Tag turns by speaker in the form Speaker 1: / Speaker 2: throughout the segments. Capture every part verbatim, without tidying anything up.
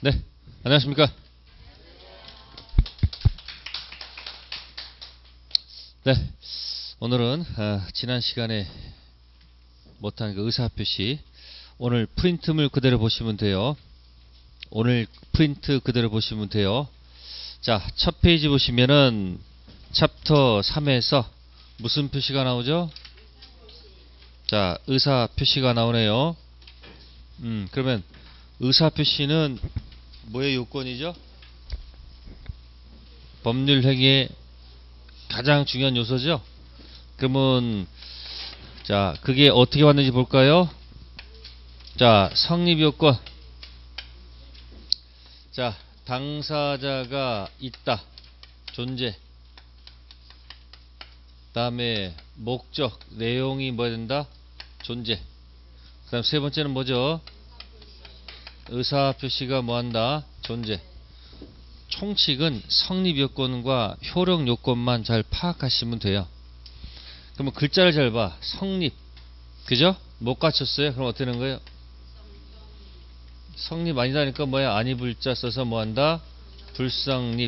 Speaker 1: 네, 안녕하십니까. 네, 오늘은 어, 지난 시간에 못한 그 의사표시, 오늘 프린트물 그대로 보시면 돼요. 오늘 프린트 그대로 보시면 돼요. 자, 첫 페이지 보시면은 챕터 삼에서 무슨 표시가 나오죠? 자, 의사표시가 나오네요. 음, 그러면 의사표시는 뭐의 요건이죠? 법률행위의 가장 중요한 요소죠. 그러면 자, 그게 어떻게 왔는지 볼까요? 자, 성립요건. 자, 당사자가 있다, 존재. 그 다음에 목적, 내용이 뭐야 된다? 존재. 그 다음 세 번째는 뭐죠? 의사표시가 뭐한다? 존재. 총칙은 성립요건과 효력요건만 잘 파악하시면 돼요. 그러면 글자를 잘 봐. 성립. 그죠? 못 갖췄어요? 그럼 어떻게 되는 거예요? 성립 아니다니까 뭐야? 아니 불자 써서 뭐한다? 불성립.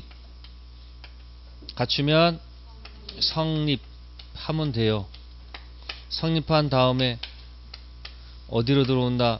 Speaker 1: 갖추면 성립하면 돼요. 성립한 다음에 어디로 들어온다?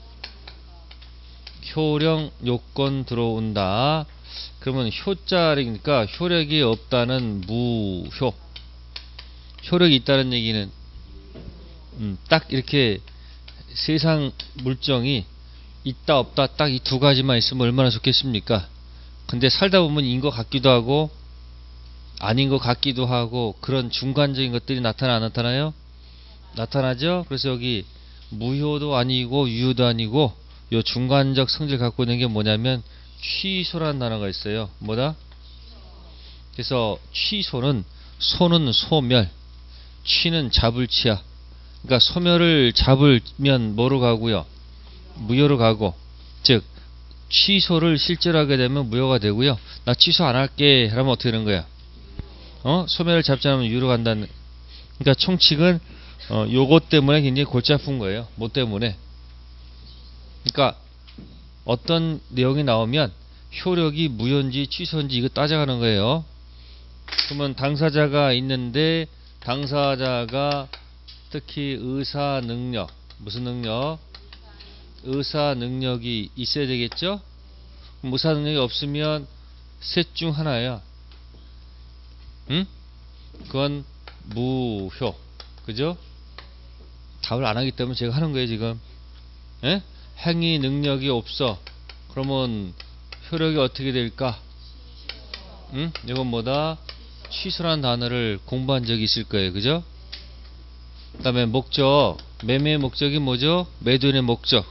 Speaker 1: 효력 요건 들어온다. 그러면 효자리니까 효력이 없다는 무효. 효력이 있다는 얘기는 음, 딱 이렇게 세상 물정이 있다 없다 딱 이 두 가지만 있으면 얼마나 좋겠습니까? 근데 살다 보면 인 것 같기도 하고 아닌 것 같기도 하고 그런 중간적인 것들이 나타나 안 나타나요? 나타나죠? 그래서 여기 무효도 아니고 유효도 아니고 요 중간적 성질 갖고 있는 게 뭐냐면 취소라는 단어가 있어요. 뭐다? 그래서 취소는 소는 소멸, 취는 잡을 취야. 그러니까 소멸을 잡으면 뭐로 가고요? 무효로 가고, 즉 취소를 실제로 하게 되면 무효가 되고요. 나 취소 안 할게 하면 어떻게 되는 거야? 어? 소멸을 잡지 않으면 유효로 간다는. 그러니까 총칙은 어, 요것 때문에 굉장히 골치 아픈 거예요. 뭐 때문에? 그러니까 어떤 내용이 나오면 효력이 무효인지 취소인지 이거 따져가는 거예요. 그러면 당사자가 있는데 당사자가 특히 의사 능력, 무슨 능력? 의사 능력이 있어야 되겠죠? 의사 능력이 없으면 셋 중 하나야. 응? 그건 무효. 그죠? 답을 안 하기 때문에 제가 하는 거예요, 지금. 예? 행위 능력이 없어. 그러면 효력이 어떻게 될까? 응? 이건 뭐다? 취소라는 단어를 공부한 적이 있을 거예요. 그죠? 그 다음에 목적. 매매의 목적이 뭐죠? 매도인의 목적.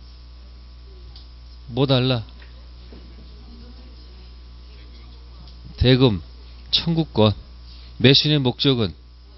Speaker 1: 뭐 달라? 대금, 청구권. 매수인의 목적은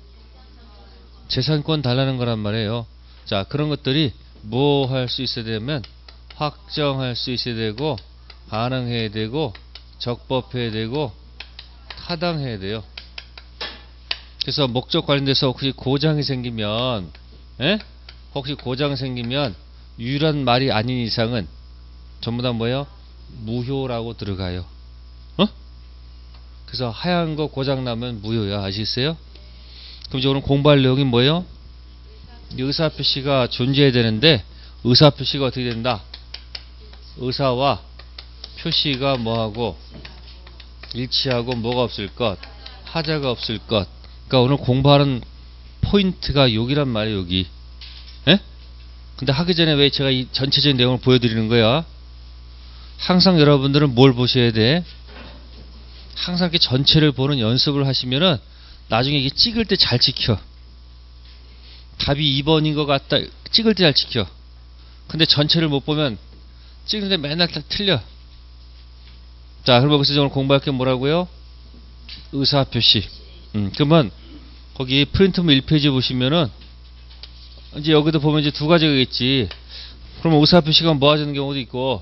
Speaker 1: 재산권 달라는 거란 말이에요. 자, 그런 것들이 뭐 할 수 있어야 되면 확정할 수 있어야 되고 가능해야 되고 적법해야 되고 타당해야 돼요. 그래서 목적 관련돼서 혹시 고장이 생기면 에? 혹시 고장 생기면 유일한 말이 아닌 이상은 전부 다 뭐예요? 무효라고 들어가요. 어? 그래서 하얀 거 고장 나면 무효야. 아시겠어요? 그럼 이제 오늘 공부할 내용이 뭐예요? 의사표시가 존재해야 되는데 의사표시가 어떻게 된다? 의사와 표시가 뭐하고 일치하고 뭐가 없을 것? 하자가 없을 것. 그러니까 오늘 공부하는 포인트가 여기란 말이에요. 여기. 에? 근데 하기 전에 왜 제가 이 전체적인 내용을 보여드리는 거야? 항상 여러분들은 뭘 보셔야 돼? 항상 이렇게 전체를 보는 연습을 하시면은 나중에 이게 찍을 때 잘 찍혀. 답이 이 번인 것 같다. 찍을 때 잘 찍혀. 근데 전체를 못 보면 찍는데 맨날 다 틀려. 자, 그럼 여기서 오늘 공부할 게 뭐라고요? 의사표시. 음, 그러면 거기 프린트물 일 페이지 보시면은 이제 여기도 보면 이제 두 가지가 있지. 그러면 의사표시가 모아지는 경우도 있고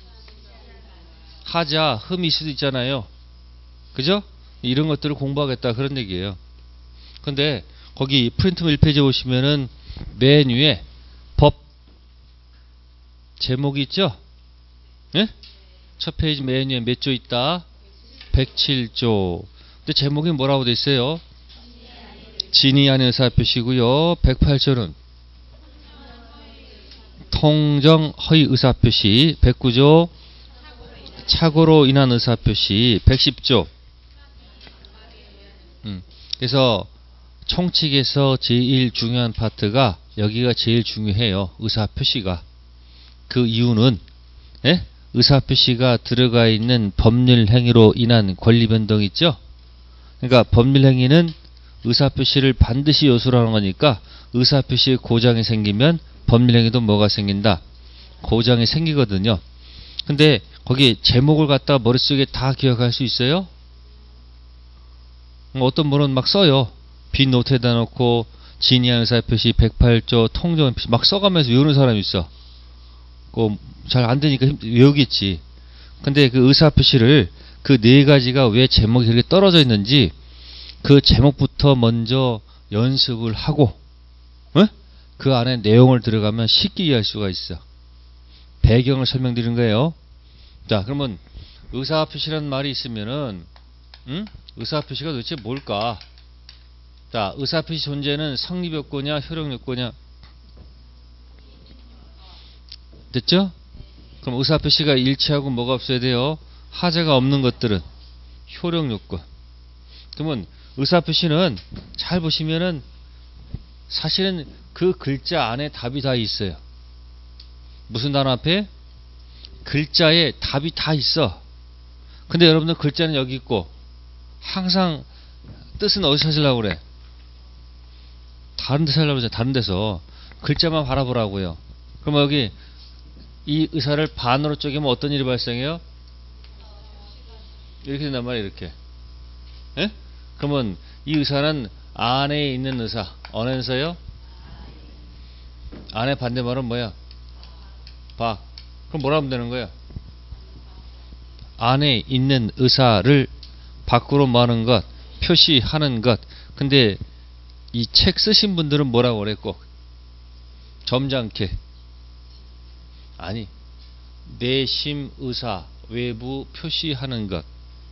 Speaker 1: 하자, 흠이 있을 수도 있잖아요. 그죠? 이런 것들을 공부하겠다 그런 얘기예요. 근데 거기 프린트물 일 페이지 보시면은 맨 위에 법 제목이 있죠? 예? 첫 페이지 맨 위에 몇 조 있다? 백칠 조. 근데 제목이 뭐라고 돼 있어요? 진위 아닌 의사표시고요. 백팔 조는 통정 허위 의사표시. 백구 조 착오로 인한 의사표시. 백십 조 음. 그래서 총칙에서 제일 중요한 파트가 여기가 제일 중요해요. 의사표시가. 그 이유는 예? 의사표시가 들어가 있는 법률 행위로 인한 권리 변동 있죠? 그러니까 법률 행위는 의사표시를 반드시 요소로 하는 거니까 의사표시에 고장이 생기면 법률 행위도 뭐가 생긴다? 고장이 생기거든요. 근데 거기 제목을 갖다가 머릿속에 다 기억할 수 있어요? 어떤 분은 막 써요. 빈 노트에다 놓고 진위한 의사표시 백팔 조 통정 표시 막 써가면서 외우는 사람이 있어. 잘 안 되니까 외우겠지. 근데 그 의사표시를 그 네 가지가 왜 제목이 이렇게 떨어져 있는지 그 제목부터 먼저 연습을 하고 어? 그 안에 내용을 들어가면 쉽게 이해할 수가 있어. 배경을 설명드리는 거예요. 자, 그러면 의사표시라는 말이 있으면은 응? 의사표시가 도대체 뭘까? 자, 의사표시 존재는 성립요건이냐 효력요건이냐? 됐죠? 그럼 의사표시가 일치하고 뭐가 없어야 돼요? 하자가 없는 것들은 효력요건. 그러면 의사표시는 잘 보시면은 사실은 그 글자 안에 답이 다 있어요. 무슨 단어 앞에? 글자에 답이 다 있어. 근데 여러분들 글자는 여기 있고 항상 뜻은 어디서 찾으려고 그래? 다른 데서 하려고 그러잖아. 다른 데서. 글자만 바라보라고요. 그럼 여기 이 의사를 반으로 쪼개면 어떤 일이 발생해요? 이렇게 된단 말이에요. 이렇게. 예? 그러면 이 의사는 안에 있는 의사. 어느 의사요? 안에 반대말은 뭐야? 밖. 그럼 뭐라 하면 되는 거야? 안에 있는 의사를 밖으로 뭐하는 것, 표시하는 것. 근데 이 책 쓰신 분들은 뭐라고 그랬고? 점잖게. 아니, 내심 의사, 외부 표시하는 것.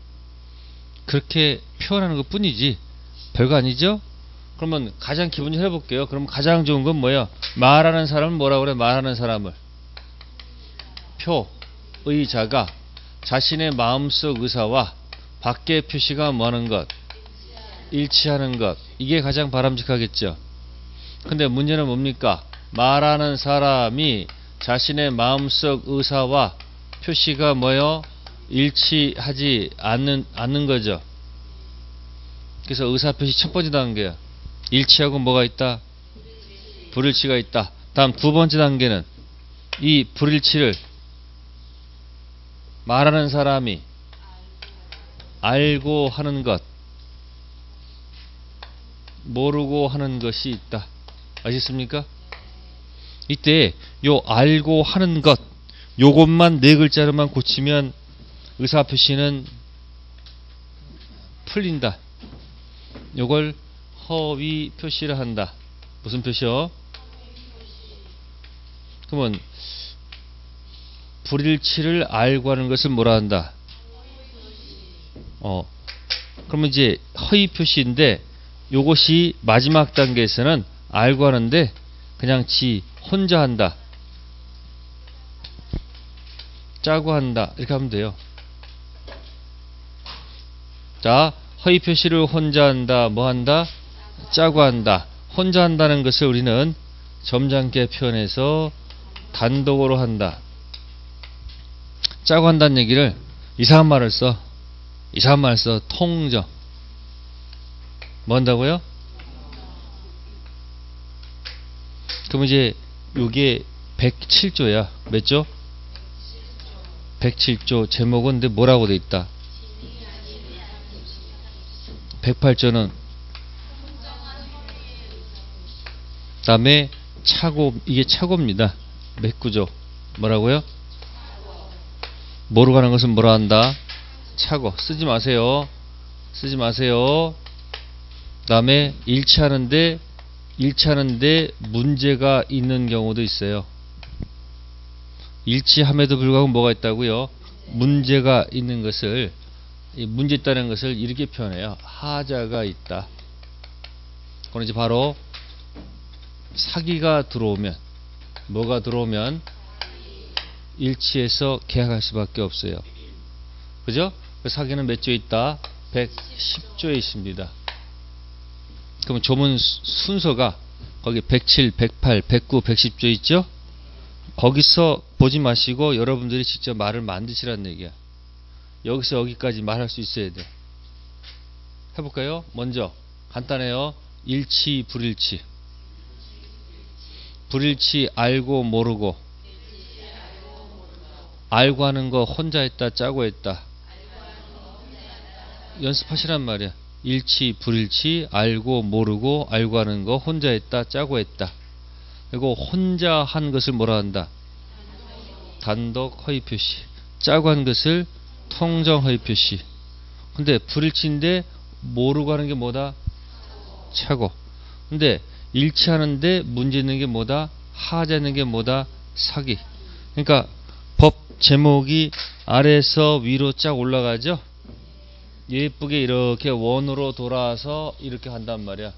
Speaker 1: 그렇게 표현하는 것 뿐이지 별거 아니죠? 그러면 가장 기본적으로 해볼게요. 그럼 가장 좋은 건 뭐예요? 말하는 사람은 뭐라고 그래? 말하는 사람을 표, 의자가 자신의 마음속 의사와 밖의 표시가 뭐하는 것? 일치하는 것. 이게 가장 바람직하겠죠. 근데 문제는 뭡니까? 말하는 사람이 자신의 마음속 의사와 표시가 뭐요? 일치하지 않는, 않는 거죠. 그래서 의사표시 첫 번째 단계야. 일치하고 뭐가 있다? 불일치가 있다. 다음 두 번째 단계는 이 불일치를 말하는 사람이 알고 하는 것, 모르고 하는 것이 있다. 아시겠습니까? 이때 요 알고 하는 것, 요것만 네 글자로만 고치면 의사표시는 풀린다. 요걸 허위 표시를 한다. 무슨 표시요? 그러면 불일치를 알고 하는 것을 뭐라 한다? 어. 그러면 이제 허위 표시인데 요것이 마지막 단계에서는 알고 하는데 그냥 지 혼자 한다. 짜고 한다. 이렇게 하면 돼요. 자, 허위 표시를 혼자 한다. 뭐 한다? 짜고 한다. 혼자 한다는 것을 우리는 점잖게 표현해서 단독으로 한다. 짜고 한다는 얘기를 이상한 말을 써. 이상한 말을 써. 통정. 뭐 한다고요? 그럼 이제 요게 백칠 조야. 몇 조? 백칠 조. 제목은 근데 뭐라고 돼 있다? 백팔 조는 다음에 차고, 이게 차고입니다. 몇 구조? 뭐라고요? 뭐로 가는 것은 뭐라 한다? 차고. 쓰지 마세요. 쓰지 마세요. 다음에 일치하는데 일치하는데 문제가 있는 경우도 있어요. 일치함에도 불구하고 뭐가 있다고요? 문제가 있는 것을, 이 문제 있다는 것을 이렇게 표현해요. 하자가 있다. 그건 이제 바로 사기가 들어오면, 뭐가 들어오면 일치해서 계약할 수밖에 없어요. 그죠? 그 사기는 몇 조에 있다? 백십 조에 있습니다. 그럼 조문 순서가 거기 백칠, 백팔, 백구, 백십 조 있죠? 거기서 보지 마시고 여러분들이 직접 말을 만드시라는 얘기야. 여기서 여기까지 말할 수 있어야 돼. 해볼까요? 먼저 간단해요. 일치, 불일치. 불일치 알고 모르고. 알고 하는 거 혼자 했다 짜고 했다. 연습하시란 말이야. 일치, 불일치, 알고 모르고, 알고 하는 거 혼자 했다 짜고 했다. 그리고 혼자 한 것을 뭐라 한다? 단독 허위 표시. 짜고 한 것을 통정 허위 표시. 근데 불일치인데 모르고 하는 게 뭐다? 차고. 근데 일치하는데 문제 있는 게 뭐다? 하자 있는 게 뭐다? 사기. 그러니까 법 제목이 아래에서 위로 쫙 올라가죠? 예쁘게 이렇게 원으로 돌아서 이렇게 한단 말이야.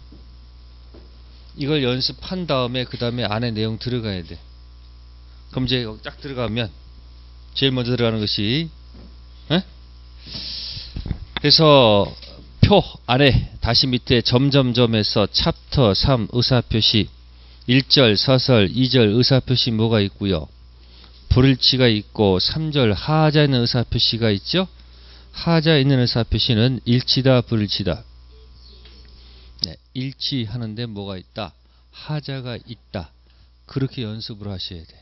Speaker 1: 이걸 연습한 다음에 그 다음에 안에 내용 들어가야 돼. 그럼 이제 여기 딱 들어가면 제일 먼저 들어가는 것이, 에? 그래서 표 아래 다시 밑에 점점점에서 챕터 삼 의사표시 일 절 서설 이 절 의사표시 뭐가 있고요. 불일치가 있고 삼 절 하자 있는 의사표시가 있죠. 하자 있는 의사표시는 일치다 불일치다. 네, 일치하는데 뭐가 있다. 하자가 있다. 그렇게 연습을 하셔야 돼.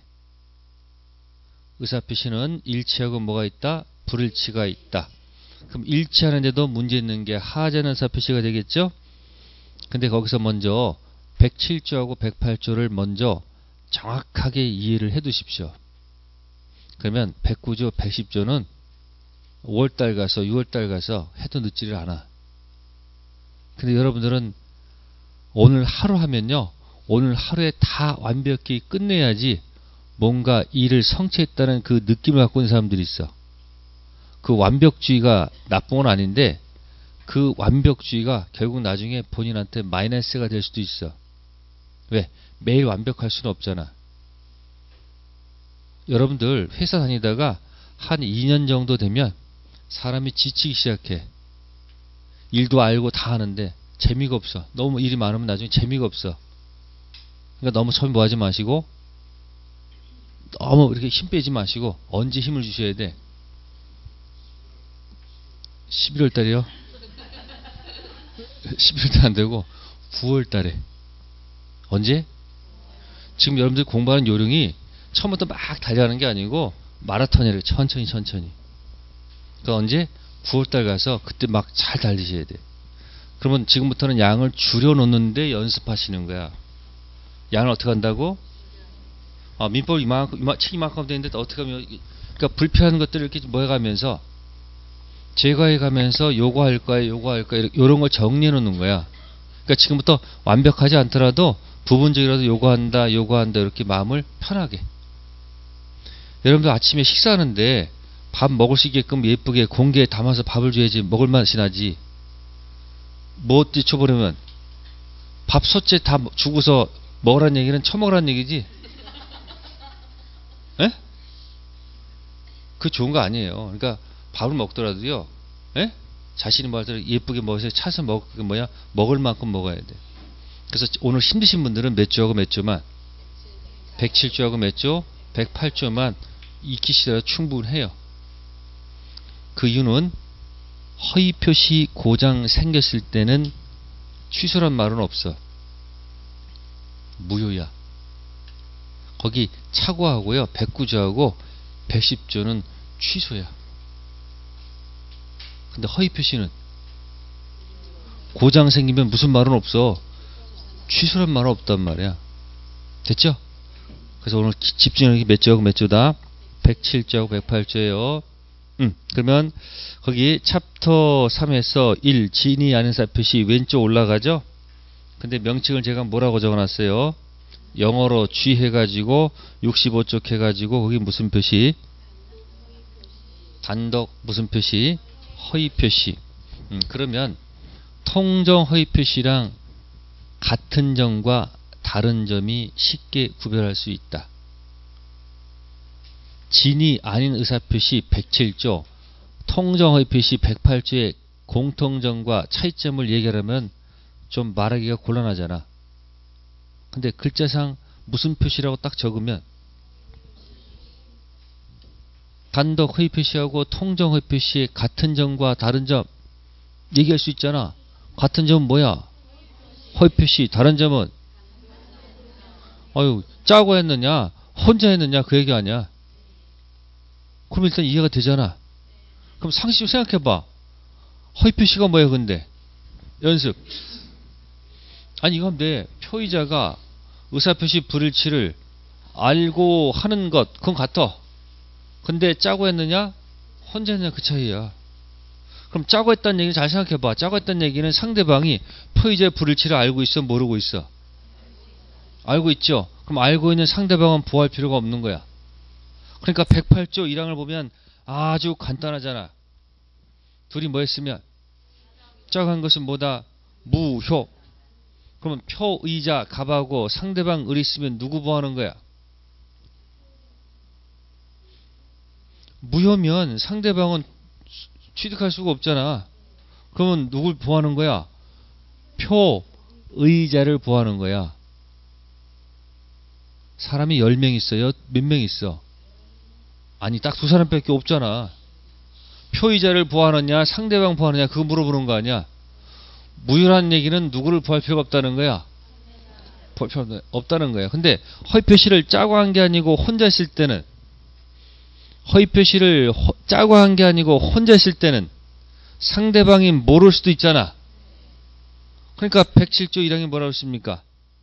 Speaker 1: 의사표시는 일치하고 뭐가 있다. 불일치가 있다. 그럼 일치하는데도 문제 있는 게 하자 있는 의사표시가 되겠죠. 근데 거기서 먼저 백칠 조하고 백팔 조를 먼저 정확하게 이해를 해 두십시오. 그러면 백구 조, 백십 조는 오월달 가서 유월달 가서 해도 늦지를 않아. 근데 여러분들은 오늘 하루 하면요, 오늘 하루에 다 완벽히 끝내야지 뭔가 일을 성취했다는 그 느낌을 갖고 있는 사람들이 있어. 그 완벽주의가 나쁜 건 아닌데 그 완벽주의가 결국 나중에 본인한테 마이너스가 될 수도 있어. 왜? 매일 완벽할 수는 없잖아. 여러분들 회사 다니다가 한 이 년 정도 되면 사람이 지치기 시작해. 일도 알고 다 하는데 재미가 없어. 너무 일이 많으면 나중에 재미가 없어. 그러니까 너무 처음 뭐 하지 마시고, 너무 이렇게 힘 빼지 마시고, 언제 힘을 주셔야 돼? 십일월 달이요? 십일월 달 안 되고 구월 달에. 언제? 지금 여러분들 공부하는 요령이 처음부터 막 달려가는 게 아니고 마라톤이래요. 천천히 천천히. 그러니까 언제? 구월 달 가서 그때 막 잘 달리셔야 돼. 그러면 지금부터는 양을 줄여 놓는데 연습하시는 거야. 양을 어떻게 한다고? 아, 민법 이만큼, 이만, 책 이만큼 되는데 어떻게 하면, 그러니까 불필요한 것들을 이렇게 모여가면서 제거해 가면서 요거 할 거야, 요거 할 거야, 이런 걸 정리해 놓는 거야. 그러니까 지금부터 완벽하지 않더라도 부분적이라도 요거 한다, 요거 한다, 이렇게 마음을 편하게. 여러분들 아침에 식사하는데 밥 먹을 수 있게끔 예쁘게 공기에 담아서 밥을 줘야지 먹을 맛이 나지. 뭐 뛰쳐버리면 밥 솥째 다 주고서 먹으라는 얘기는 처먹으라는 얘기지. 에? 그 좋은 거 아니에요. 그러니까 밥을 먹더라도요, 에? 자신이 뭐 하더라도 예쁘게 먹어서 차서 먹을 게 뭐야? 먹을 만큼 먹어야 돼. 그래서 오늘 힘드신 분들은 몇 조하고 몇 조만? 백칠 조하고 몇 조? 백팔 조만 익히시더라도 충분해요. 그 이유는 허위 표시 고장 생겼을 때는 취소란 말은 없어. 무효야. 거기 착오하고요, 백구 조하고 백십 조는 취소야. 근데 허위 표시는 고장 생기면 무슨 말은 없어. 취소란 말은 없단 말이야. 됐죠? 그래서 오늘 집중력이 몇 조하고 몇 조다? 백칠 조하고 백팔 조예요. 음, 그러면 거기 챕터 삼에서 일 진이 아는 사 표시 왼쪽 올라가죠? 근데 명칭을 제가 뭐라고 적어놨어요? 영어로 G 해가지고 육십오 쪽 해가지고 거기 무슨 표시? 단독 무슨 표시? 허위 표시. 음, 그러면 통정 허위 표시랑 같은 점과 다른 점이 쉽게 구별할 수 있다. 진이 아닌 의사표시 백칠 조, 통정 허위 표시 백팔 조의 공통점과 차이점을 얘기하려면 좀 말하기가 곤란하잖아. 근데 글자상 무슨 표시라고 딱 적으면 단독 허위 표시하고 통정 허위 표시의 같은 점과 다른 점 얘기할 수 있잖아. 같은 점은 뭐야? 허위 표시. 다른 점은 어유 짜고 했느냐 혼자 했느냐 그 얘기 아니야. 그럼 일단 이해가 되잖아. 그럼 상식적으로 생각해봐. 허위 표시가 뭐야 근데? 연습. 아니 이건 내 표의자가 의사표시 불일치를 알고 하는 것 그건 같아. 근데 짜고 했느냐 혼자 했느냐 그 차이야. 그럼 짜고 했다는 얘기는 잘 생각해봐. 짜고 했다는 얘기는 상대방이 표의자의 불일치를 알고 있어 모르고 있어? 알고 있죠. 그럼 알고 있는 상대방은 보호할 필요가 없는 거야. 그러니까 백팔 조 일 항을 보면 아주 간단하잖아. 둘이 뭐 했으면 짜고 한 것은 뭐다? 무효. 그러면 표의자 갑하고 상대방 을 있으면 누구 보호하는 거야? 무효면 상대방은 취득할 수가 없잖아. 그러면 누굴 보호하는 거야? 표의자를 보호하는 거야. 사람이 열 명 있어요? 몇 명 있어? 아니 딱 두 사람밖에 없잖아. 표의자를 보호하느냐 상대방 보호하느냐 그거 물어보는 거 아니야. 무효라는 얘기는 누구를 보호할 필요가 없다는 거야. 보호할 필요가 없다는 거야. 근데 허위 표시를 짜고 한 게 아니고 혼자 있을 때는 허위 표시를 호, 짜고 한 게 아니고 혼자 있을 때는 상대방이 모를 수도 있잖아. 그러니까 백칠 조 일 항이 뭐라고 했습니까?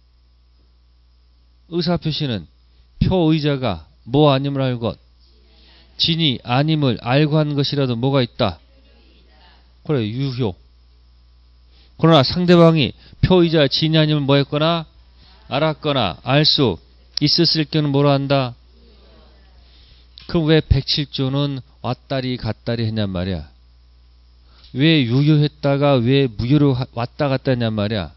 Speaker 1: 의사표시는 표의자가 뭐 아님을 알 것, 진이 아님을 알고 한 것이라도 뭐가 있다? 그래, 유효. 그러나 상대방이 표의자 진이 아님을 뭐 했거나 알았거나 알 수 있었을 경우는 뭐라 한다? 그럼 왜 백칠 조는 왔다리 갔다리 했냔 말이야. 왜 유효했다가 왜 무효로 왔다 갔다 했냔 말이야.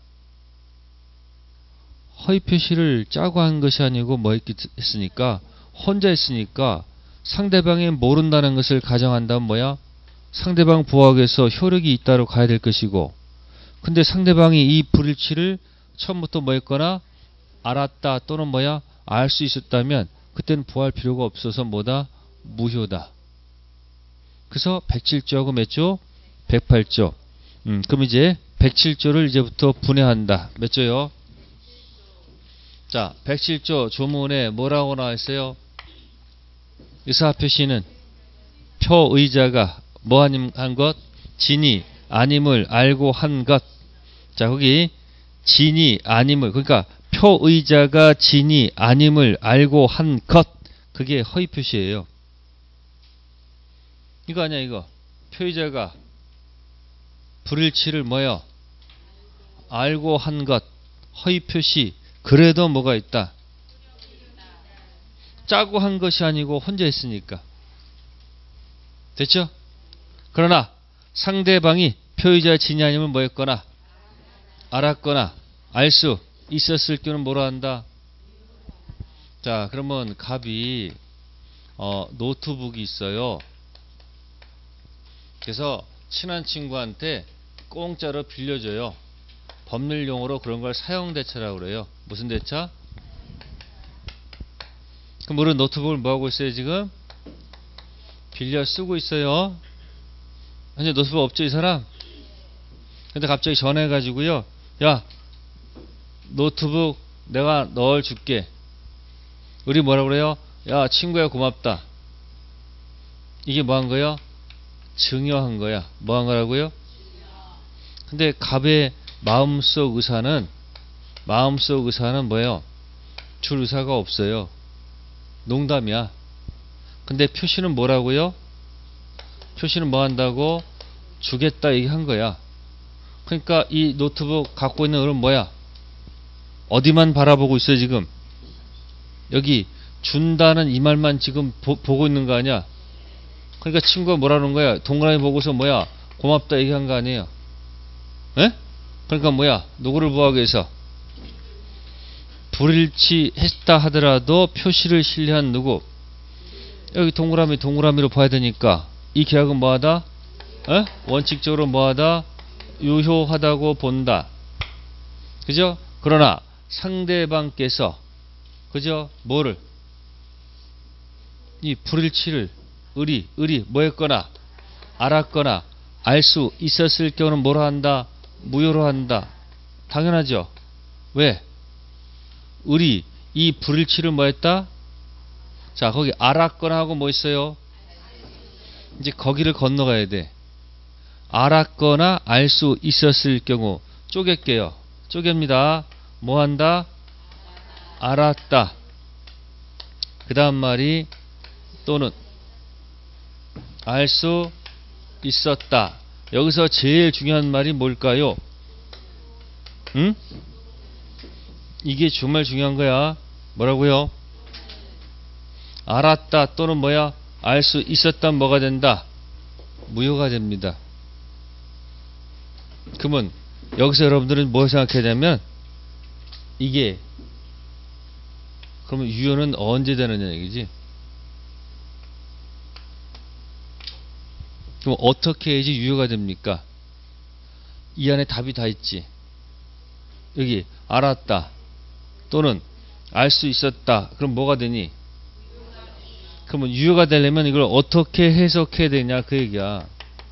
Speaker 1: 허위 표시를 짜고 한 것이 아니고 뭐 했으니까 혼자 했으니까 상대방이 모른다는 것을 가정한다면 뭐야? 상대방 보호하기 위해서 효력이 있다로 가야 될 것이고, 근데 상대방이 이 불일치를 처음부터 뭐 했거나 알았다 또는 뭐야? 알 수 있었다면 그때는 보호할 필요가 없어서 뭐다? 무효다. 그래서 백칠 조하고 몇 조? 백팔 조. 음, 그럼 이제 백칠 조를 이제부터 분해한다. 몇 조요? 자, 백칠 조 조문에 뭐라고 나와 있어요? 의사표시는 표의자가 뭐 아님 한 것? 진이 아님을 알고 한 것. 자, 거기 진이 아님을, 그러니까 표의자가 진이 아님을 알고 한 것. 그게 허위 표시예요. 이거 아니야, 이거. 표의자가 불일치를 뭐요? 알고 한 것. 허위 표시. 그래도 뭐가 있다? 짜고 한 것이 아니고 혼자 했으니까. 됐죠? 그러나 상대방이 표의자 진이 아니면 뭐 했거나 알았거나 알 수 있었을 경우는 뭐라 한다? 자, 그러면 갑이 어, 노트북이 있어요. 그래서 친한 친구한테 공짜로 빌려줘요. 법률 용어로 그런 걸 사용대차라고 그래요. 무슨 대차? 그럼 우리 노트북을 뭐하고 있어요 지금? 빌려 쓰고 있어요. 현재 노트북 없죠 이 사람? 근데 갑자기 전화해가지고요, 야 노트북 내가 널 줄게. 우리 뭐라 그래요? 야 친구야 고맙다. 이게 뭐 한 거야? 증여한 거야. 뭐 한 거라고요? 근데 갑의 마음속 의사는 마음속 의사는 뭐예요? 줄 의사가 없어요. 농담이야. 근데 표시는 뭐라고요? 표시는 뭐 한다고? 주겠다 얘기한 거야. 그러니까 이 노트북 갖고 있는 어른 뭐야? 어디만 바라보고 있어요 지금? 여기 준다는 이 말만 지금 보, 보고 있는 거 아니야? 그러니까 친구가 뭐라는 거야? 동그라미 보고서 뭐야? 고맙다 얘기한 거 아니에요? 에? 그러니까 뭐야? 누구를 보호하기 위해서? 불일치했다 하더라도 표시를 신뢰한 누구? 여기 동그라미 동그라미로 봐야 되니까 이 계약은 뭐하다? 에? 원칙적으로 뭐하다? 유효하다고 본다. 그죠? 그러나 상대방께서 그죠? 뭐를? 이 불일치를 의리, 의리 뭐였거나 알았거나 알 수 있었을 경우는 뭐로 한다? 무효로 한다. 당연하죠. 왜? 의리, 이 불일치를 뭐 했다? 자, 거기 알았거나 하고 뭐 있어요? 이제 거기를 건너가야 돼. 알았거나 알 수 있었을 경우 쪼갤게요. 쪼갭니다. 뭐 한다? 알았다. 그 다음 말이 또는 알 수 있었다. 여기서 제일 중요한 말이 뭘까요? 응? 이게 정말 중요한 거야. 뭐라고요? 알았다 또는 뭐야? 알 수 있었다 뭐가 된다? 무효가 됩니다. 그러면 여기서 여러분들은 뭐 생각해야 되냐면 이게 그러면 유효는 언제 되느냐 얘기지? 그럼 어떻게 해야지 유효가 됩니까? 이 안에 답이 다 있지. 여기 알았다 또는 알 수 있었다. 그럼 뭐가 되니? 그러면 유효가 되려면 이걸 어떻게 해석해야 되냐 그 얘기야.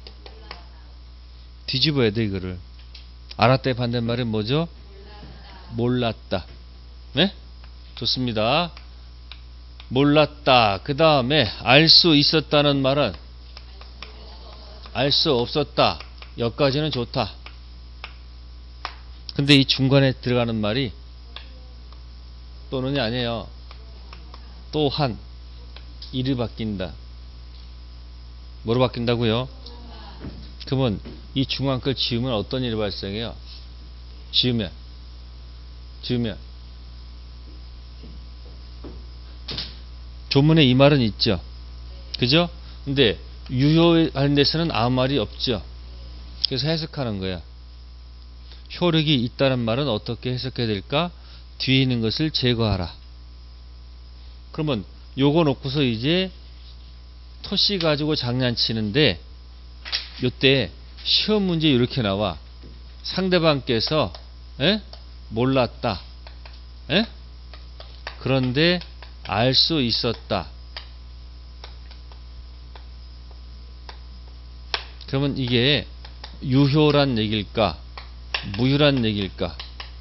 Speaker 1: 뒤집어야 돼 이거를. 알았다의 반대말은 뭐죠? 몰랐다. 네? 좋습니다. 몰랐다. 그 다음에 알 수 있었다는 말은 알 수 없었다. 여기까지는 좋다. 근데 이 중간에 들어가는 말이 또는이 아니에요. 또한 일이 바뀐다. 뭐로 바뀐다고요? 그러면 이 중간 걸 지우면 어떤 일이 발생해요? 지우면 지우면 조문에 이 말은 있죠. 그죠? 근데 유효하는 데서는 아무 말이 없죠. 그래서 해석하는 거야. 효력이 있다는 말은 어떻게 해석해야 될까? 뒤에 있는 것을 제거하라. 그러면 요거 놓고서 이제 토시 가지고 장난치는데 요때 시험 문제 이렇게 나와. 상대방께서 에? 몰랐다. 에? 그런데 알 수 있었다. 그러면 이게 유효란 얘기일까? 무효란 얘기일까?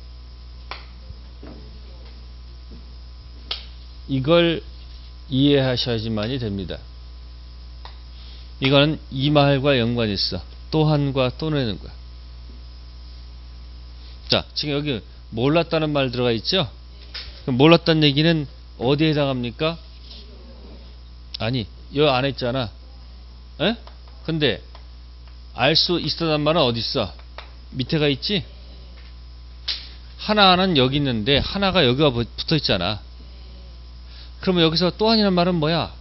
Speaker 1: 이걸 이해하셔야지만이 됩니다. 이거는 이 말과 연관이 있어. 또한과 또는의 거야. 자, 지금 여기 몰랐다는 말 들어가 있죠? 그럼 몰랐다는 얘기는 어디에 해당합니까? 아니, 여 안에 있잖아. 에? 근데 알 수 있었다는 말은 어디 있어? 밑에가 있지? 하나는 여기 있는데 하나가 여기가 붙어 있잖아. 그러면 여기서 또한이라는 말은 뭐야?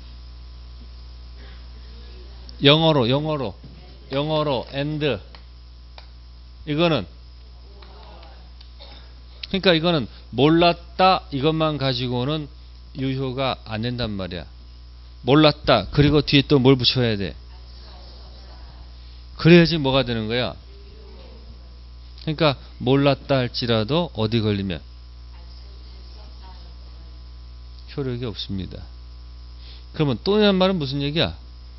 Speaker 1: 영어로 영어로 영어로 and 이거는 그러니까 이거는 몰랐다 이것만 가지고는 유효가 안 된단 말이야. 몰랐다 그리고 뒤에 또 뭘 붙여야 돼? 그래야지 뭐가 되는 거야? 그러니까 몰랐다 할지라도 어디 걸리면 효력이 없습니다. 그러면 또는 말은 무슨 얘기야?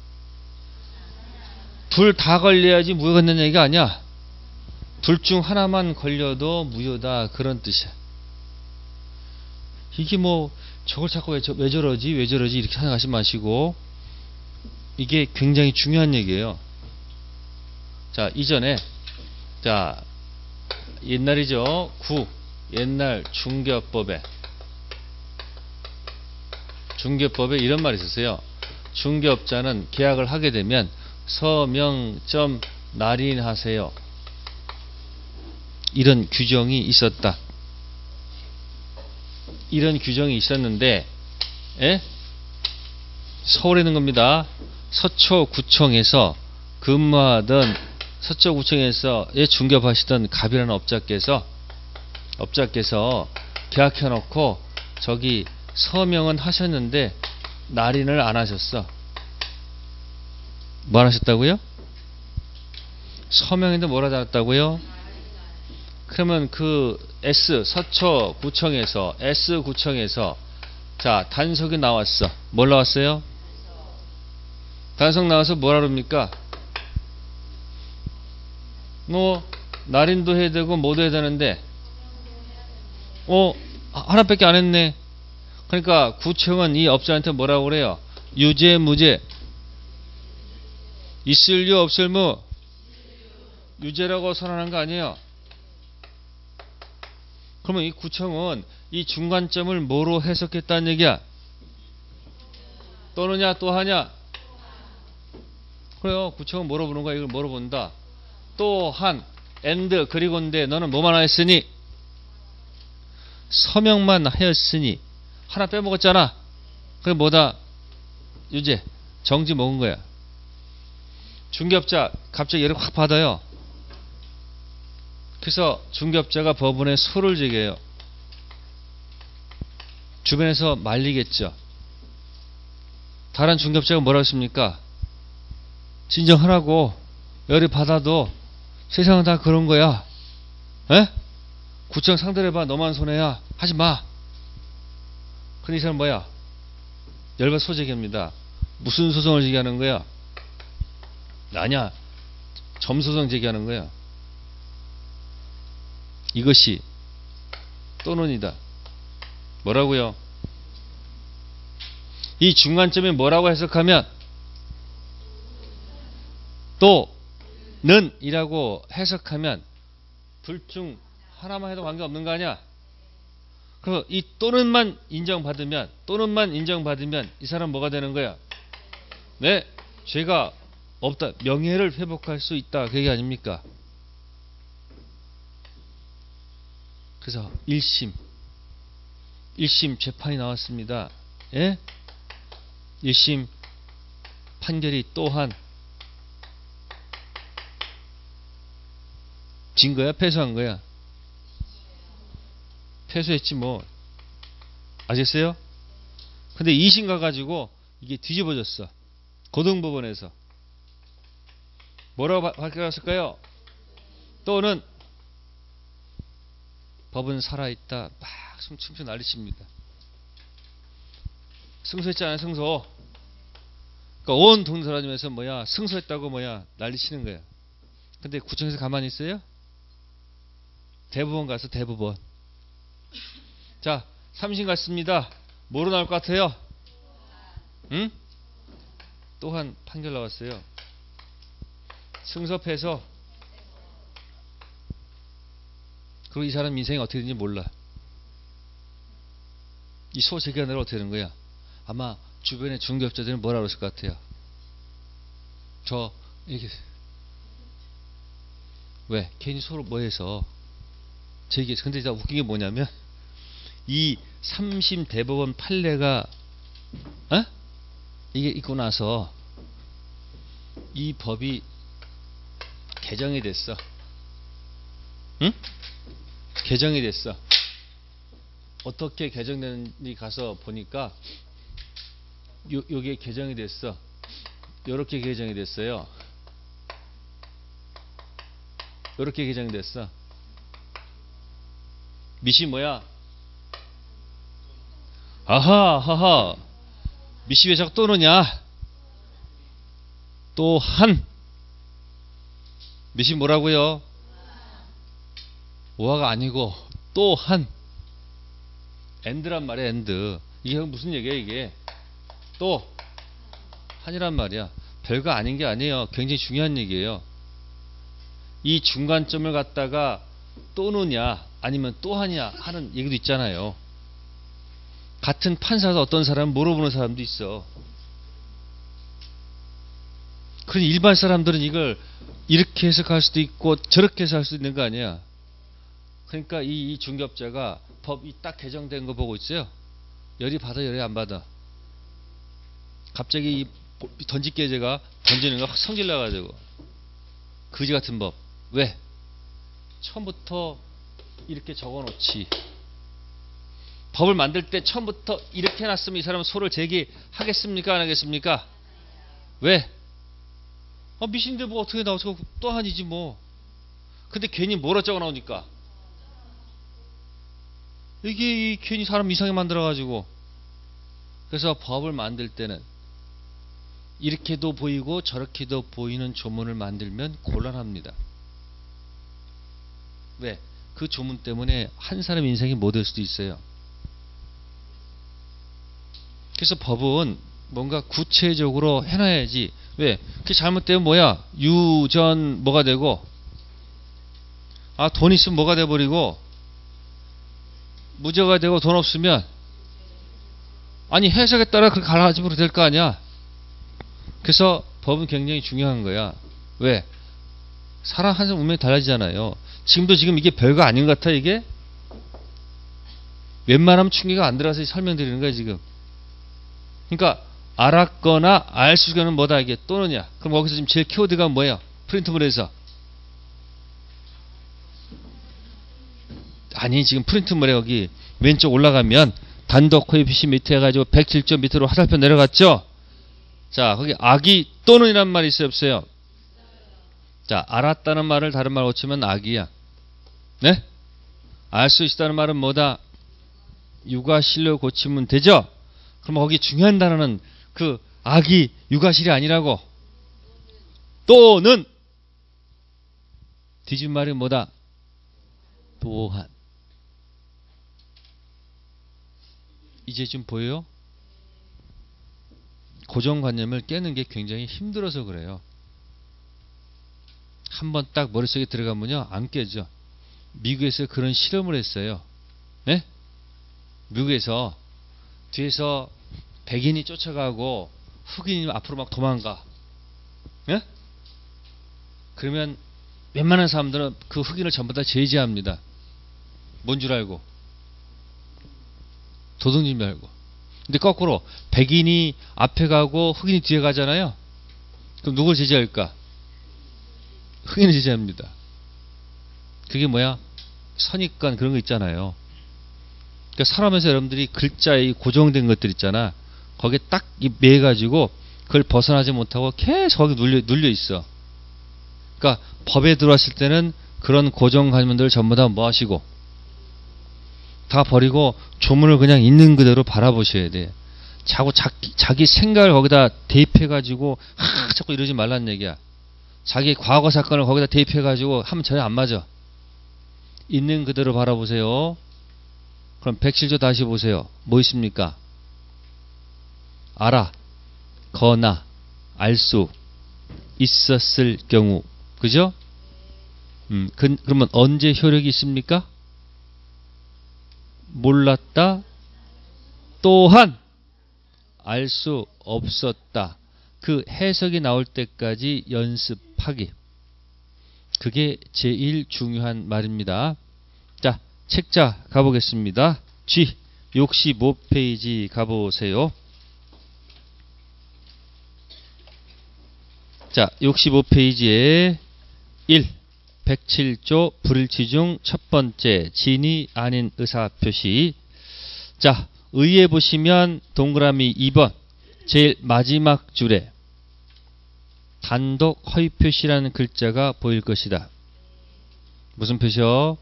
Speaker 1: 둘 다 걸려야지 무효가 된다는 얘기가 아니야. 둘 중 하나만 걸려도 무효다 그런 뜻이야. 이게 뭐 저걸 자꾸 왜, 저, 왜 저러지 왜 저러지 이렇게 생각하지 마시고 이게 굉장히 중요한 얘기예요. 자, 이전에 자 옛날이죠. 구 옛날 중개법에 중개법에 이런 말이 있었어요. 중개업자는 계약을 하게 되면 서명점 날인하세요. 이런 규정이 있었다. 이런 규정이 있었는데 에? 서울에 있는 겁니다. 서초구청에서 근무하던 서초구청에서 중개업하시던 갑이라는 업자께서 업자께서 계약해놓고 저기 서명은 하셨는데 날인을 안 하셨어. 뭐 안 하셨다고요? 서명인데 뭘 하지 않았다고요? 그러면 그 S 서초구청에서 S구청에서 자 단속이 나왔어. 뭘 나왔어요? 단속 나와서 뭐라 그럽니까? 뭐 날인도 해야 되고 뭐도 해야 되는데 어 하나밖에 안 했네. 그러니까 구청은 이 업자한테 뭐라고 그래요? 유죄 무죄 있을 유 없을 무 유죄라고 선언한 거 아니에요? 그러면 이 구청은 이 중간점을 뭐로 해석했다는 얘기야? 또느냐 또하냐? 그래요. 구청은 뭐로 보는 거야? 이걸 뭐로 본다? 또한 and 그리고인데 너는 뭐만 하였으니? 서명만 하였으니 하나 빼먹었잖아. 그게 뭐다? 유죄 정지 먹은 거야. 중개업자 갑자기 얘를 확 받아요. 그래서 중개업자가 법원에 소를 제기해요. 주변에서 말리겠죠. 다른 중개업자가 뭐라고 했습니까? 진정하라고. 열이 받아도 세상은 다 그런 거야. 에? 구청 상대를 해봐. 너만 손해야. 하지 마. 근데 이 사람 뭐야? 열받 소제기입니다. 무슨 소송을 제기하는 거야? 아니야. 점소송 제기하는 거야. 이것이 또는이다. 뭐라고요? 이 중간점이 뭐라고 해석하면 또는 이라고 해석하면 둘 중 하나만 해도 관계없는 거 아니야? 그럼 이 또는만 인정받으면 또는만 인정받으면 이 사람 뭐가 되는 거야? 네, 죄가 없다. 명예를 회복할 수 있다. 그 얘기 아닙니까? 그래서 일 심 일 심 재판이 나왔습니다. 예? 일 심 판결이 또한 진 거야? 패소한 거야? 패소했지 뭐. 아셨어요? 근데 이 심 가가지고 이게 뒤집어졌어. 고등법원에서. 뭐라고 밝혀놨을까요? 또는 법은 살아있다. 막 숨춤춰 난리칩니다. 승소했잖아요. 승소. 그러니까 온 동네 사람에서 뭐야 승소했다고 뭐야 난리치는 거야. 근데 구청에서 가만히 있어요? 대법원 가서 대법원. 자, 삼 심 갔습니다. 뭐로 나올 것 같아요? 응? 또한 판결 나왔어요. 승소 패소. 그리고 이 사람 인생이 어떻게 되는지 몰라. 이 소 재기하느라 어떻게 되는 거야? 아마 주변의 중개업자들은 뭐라 그랬을 것 같아요? 저 이게 왜 괜히 소를 뭐 해서 제기. 근데 진짜 웃긴 게 뭐냐면 이 삼 심 대법원 판례가 어? 이게 있고 나서 이 법이 개정이 됐어. 응? 개정이 됐어. 어떻게 개정되는지 가서 보니까 요, 요게 개정이 됐어. 요렇게 개정이 됐어요. 요렇게 개정이 됐어. 밑이 뭐야? 아하, 하하. 밑이 왜 자꾸 또느냐? 또한. 밑이 뭐라고요? 오화가 아니고 또한. 엔드란 말이야, 엔드. 이게 무슨 얘기야, 이게? 또 한이란 말이야. 별거 아닌 게 아니에요. 굉장히 중요한 얘기예요. 이 중간점을 갖다가 또느냐 아니면 또하냐 하는 얘기도 있잖아요. 같은 판사도 어떤 사람은 물어보는 사람도 있어. 그러니 일반 사람들은 이걸 이렇게 해석할 수도 있고 저렇게 해석할 수도 있는 거 아니야. 그러니까 이, 이 중개업자가 법이 딱 개정된 거 보고 있어요. 열이 받아 열이 안 받아. 갑자기 이 던질게 제가 던지는 거 확 성질 나가지고 그지 같은 법. 왜? 처음부터 이렇게 적어놓지. 법을 만들 때 처음부터 이렇게 해놨으면 이 사람은 소를 제기하겠습니까? 안 하겠습니까? 왜? 아, 미신인데 뭐 어떻게 나오고 또 아니지 뭐. 근데 괜히 뭐라 적어 나오니까 이게 괜히 사람 이상하게 만들어가지고. 그래서 법을 만들 때는 이렇게도 보이고 저렇게도 보이는 조문을 만들면 곤란합니다. 왜? 그 조문 때문에 한 사람 인생이 못 될 수도 있어요. 그래서 법은 뭔가 구체적으로 해놔야지. 왜? 그게 잘못되면 뭐야? 유전 뭐가 되고, 아, 돈 있으면 뭐가 돼버리고, 무죄가 되고 돈 없으면, 아니, 해석에 따라 그렇게 갈라지면 될 거 아니야? 그래서 법은 굉장히 중요한 거야. 왜? 사람 한 사람 운명이 달라지잖아요. 지금도 지금 이게 별거 아닌 것 같아, 이게? 웬만하면 충격이 안 들어가서 설명드리는 거야, 지금. 그러니까, 알았거나 알 수는 뭐다, 이게? 또는야. 그럼 거기서 지금 제일 키워드가 뭐예요? 프린트물에서. 아니, 지금 프린트물에 여기 왼쪽 올라가면 단독 코에피시 밑에 해가지고 백칠 점 밑으로 화살표 내려갔죠? 자, 거기 악이 또는이란 말이 있어요, 없어요? 자, 알았다는 말을 다른 말로 고치면 악이야. 네? 알 수 있다는 말은 뭐다? 육아실로 고치면 되죠? 그럼 거기 중요한 단어는 그 악이 육아실이 아니라고. 또는 뒤집은 말이 뭐다? 또한. 이제 좀 보여요? 고정관념을 깨는 게 굉장히 힘들어서 그래요. 한번 딱 머릿속에 들어가면요 안 깨져. 미국에서 그런 실험을 했어요. 네? 미국에서 뒤에서 백인이 쫓아가고 흑인이 앞으로 막 도망가. 네? 그러면 웬만한 사람들은 그 흑인을 전부 다 제지합니다. 뭔 줄 알고? 도둑인 줄 알고. 근데 거꾸로 백인이 앞에 가고 흑인이 뒤에 가잖아요. 그럼 누굴 제지할까? 흑인을 제지합니다. 그게 뭐야? 선입관 그런 거 있잖아요. 그러니까 살아면서 여러분들이 글자에 고정된 것들 있잖아. 거기에 딱 매가지고 그걸 벗어나지 못하고 계속 거기 눌려, 눌려 있어. 그러니까 법에 들어왔을 때는 그런 고정관념들을 전부 다 뭐 하시고 다 버리고 조문을 그냥 있는 그대로 바라보셔야 돼. 자꾸 자기, 자기 생각을 거기다 대입해가지고 하, 자꾸 이러지 말란 얘기야. 자기 과거 사건을 거기다 대입해가지고 하면 전혀 안 맞아. 있는 그대로 바라보세요. 그럼 백칠 조 다시 보세요. 뭐 있습니까? 알아, 거나, 알 수 있었을 경우. 그죠? 음, 그, 그러면 언제 효력이 있습니까? 몰랐다. 또한 알 수 없었다. 그 해석이 나올 때까지 연습하기. 그게 제일 중요한 말입니다. 자, 책자 가보겠습니다. G 육십오 페이지 가보세요. 자, 육십오 페이지에 일. 백칠 조 불일치 중 첫 번째 진이 아닌 의사표시. 자, 의에 보시면 동그라미 이 번 제일 마지막 줄에 단독 허위표시라는 글자가 보일 것이다. 무슨 표시요?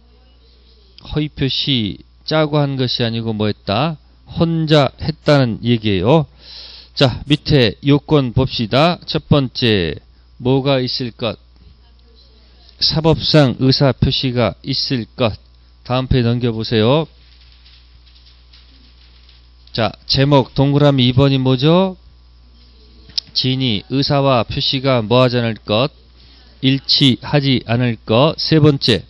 Speaker 1: 허위표시. 짜고 한 것이 아니고 뭐 했다? 혼자 했다는 얘기예요. 자, 밑에 요건 봅시다. 첫 번째 뭐가 있을 것? 사법상 의사표시가 있을 것. 다음 페이지 넘겨보세요. 자, 제목 동그라미 이 번이 뭐죠? 진이 의사와 표시가 뭐하지 않을 것? 일치하지 않을 것. 세 번째,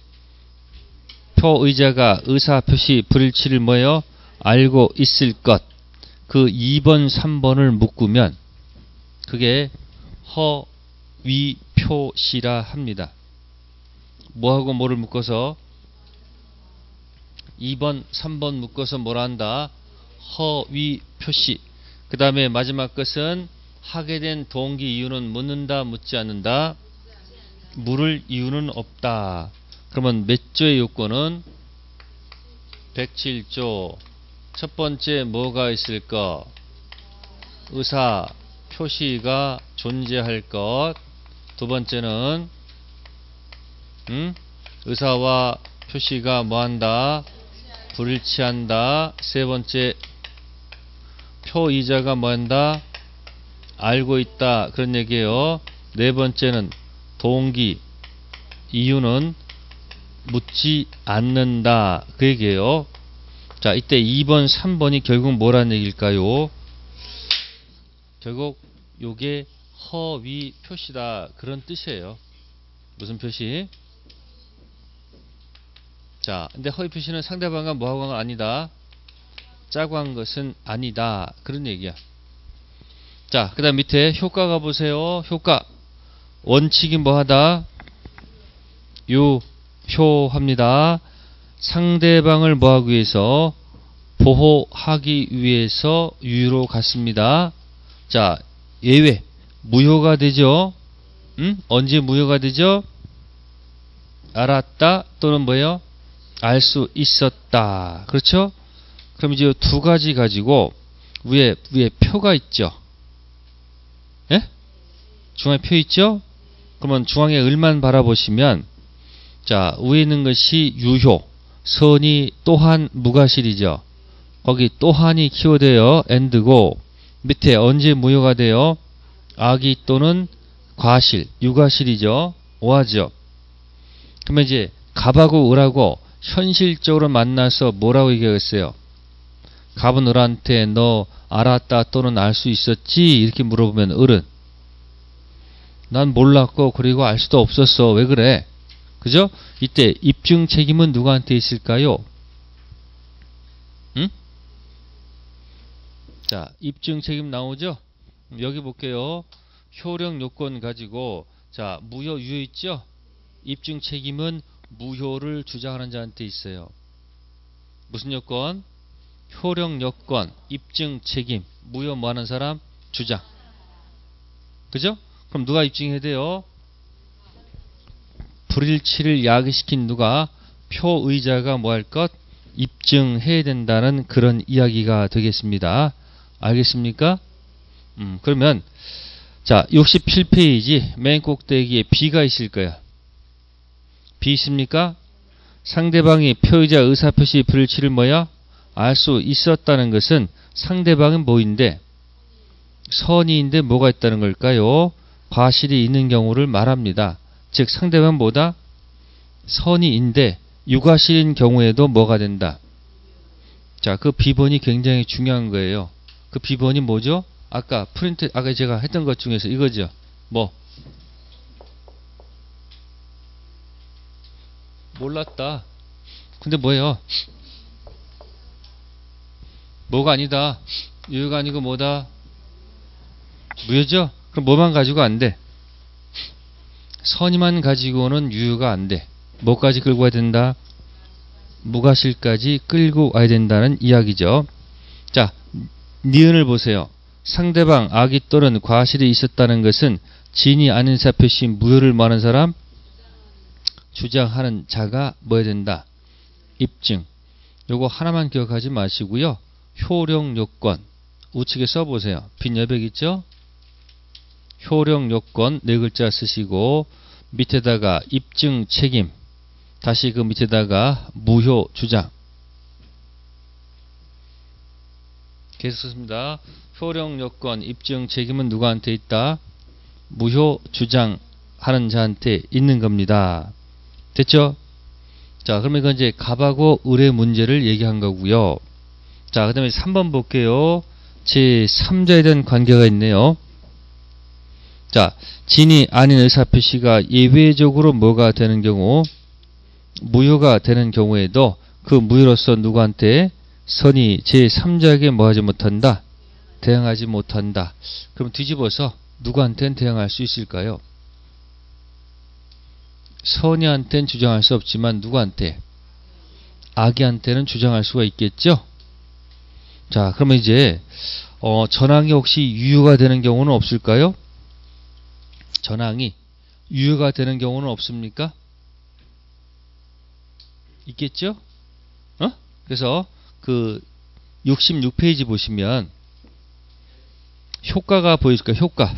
Speaker 1: 표의자가 의사표시 불일치를 뭐예요? 알고 있을 것. 그 이 번, 삼 번을 묶으면 그게 허위표시라 합니다. 뭐하고 뭐를 묶어서? 이 번, 삼 번 묶어서 뭐라 한다? 허위표시. 그 다음에 마지막 것은 하게 된 동기 이유는 묻는다, 묻지 않는다? 물을 이유는 없다. 그러면 몇 조의 요건은? 백칠 조. 첫 번째 뭐가 있을까? 의사, 표시가 존재할 것. 두 번째는 음? 의사와 표시가 뭐한다? 불일치한다. 세 번째 표의자가 뭐한다? 알고 있다. 그런 얘기예요. 네 번째는 동기, 이유는 묻지 않는다. 그 얘기예요. 자, 이때 이 번, 삼 번이 결국 뭐라는 얘기일까요? 결국 요게 허위 표시다. 그런 뜻이에요. 무슨 표시? 자, 근데 허위 표시는 상대방과 뭐하고 한 건 아니다. 짜고 한 것은 아니다. 그런 얘기야. 자, 그 다음 밑에 효과가 보세요. 효과. 원칙이 뭐하다? 유효합니다. 상대방을 뭐하기 위해서? 보호하기 위해서 유효로 갔습니다. 자, 예외. 무효가 되죠? 음? 언제 무효가 되죠? 알았다 또는 뭐예요? 알 수 있었다. 그렇죠? 그럼 이제 두 가지 가지고 위에 위에 표가 있죠. 예? 중앙에 표 있죠? 그러면 중앙에 을만 바라보시면 자, 위에 있는 것이 유효, 선이 또한 무과실이죠. 거기 또한이 키워드예요. and고 밑에 언제 무효가 돼요? 악이 또는 과실, 유과실이죠. 오하죠. 그러면 이제 갑하고 을하고 현실적으로 만나서 뭐라고 얘기하겠어요? 갑은 을한테 너 알았다 또는 알 수 있었지? 이렇게 물어보면 을은 난 몰랐고 그리고 알 수도 없었어. 왜 그래? 그죠? 이때 입증 책임은 누구한테 있을까요? 응? 자, 입증 책임 나오죠? 여기 볼게요. 효력 요건 가지고 자, 무효 유효 있죠? 입증 책임은 무효를 주장하는 자한테 있어요. 무슨 요건? 효력 요건, 입증 책임, 무효 뭐 하는 사람? 주장. 그죠? 그럼 누가 입증해야 돼요? 불일치를 야기시킨 누가? 표의자가 뭐 할 것? 입증해야 된다는 그런 이야기가 되겠습니다. 알겠습니까? 음, 그러면 자, 육십칠 페이지 맨 꼭대기에 B가 있을 거야. B 있습니까? 상대방이 표의자 의사표시 불일치를 뭐야? 알 수 있었다는 것은 상대방은 뭐인데? 선의인데 뭐가 있다는 걸까요? 과실이 있는 경우를 말합니다. 즉 상대방은 뭐다? 선의인데 유과실인 경우에도 뭐가 된다? 자, 그 비번이 굉장히 중요한 거예요. 그 비번이 뭐죠? 아까 프린트, 아까 제가 했던 것 중에서 이거죠. 뭐? 몰랐다. 근데 뭐예요? 뭐가 아니다. 유효가 아니고 뭐다? 무효죠? 그럼 뭐만 가지고 안 돼? 선의만 가지고는 유효가 안 돼. 뭐까지 끌고 와야 된다? 무과실까지 끌고 와야 된다는 이야기죠. 자, 니은을 보세요. 상대방 악의 또는 과실이 있었다는 것은 진이 아닌 사표시 무효를 말하는 사람? 주장하는 자가 뭐야 된다? 입증. 요거 하나만 기억하지 마시고요. 효력 요건 우측에 써보세요. 빈 여백 있죠? 효력 요건 네 글자 쓰시고 밑에다가 입증 책임 다시 그 밑에다가 무효 주장 계속 썼습니다. 효력 요건 입증 책임은 누구한테 있다? 무효 주장하는 자한테 있는 겁니다. 됐죠? 자, 그러면 이건 이제 갑하고 을의 문제를 얘기한 거고요. 자, 그 다음에 삼 번 볼게요. 제삼 자에 대한 관계가 있네요. 자, 진이 아닌 의사표시가 예외적으로 뭐가 되는 경우? 무효가 되는 경우에도 그 무효로서 누구한테? 선이 제삼 자에게 뭐하지 못한다? 대항하지 못한다. 그럼 뒤집어서 누구한테는 대항할 수 있을까요? 선의한테는 주장할 수 없지만 누구한테? 악의한테는 주장할 수가 있겠죠? 자, 그러면 이제 어, 전항이 혹시 유효가 되는 경우는 없을까요? 전항이 유효가 되는 경우는 없습니까? 있겠죠? 어? 그래서 그 육십육 페이지 보시면 효과가 보이실까요? 효과.